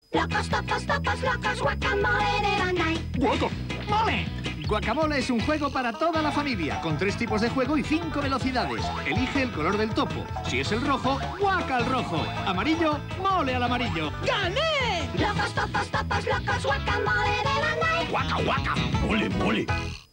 Locos, topos, topos, locos, guacamole de Bandai. ¡Guacamole! Guacamole es un juego para toda la familia, con 3 tipos de juego y 5 velocidades. Elige el color del topo. Si es el rojo, guaca al rojo. Amarillo, mole al amarillo. ¡Gané! Locos, topos, topos, locos, guacamole de Bandai. ¡Guaca, guaca! ¡Mole, mole!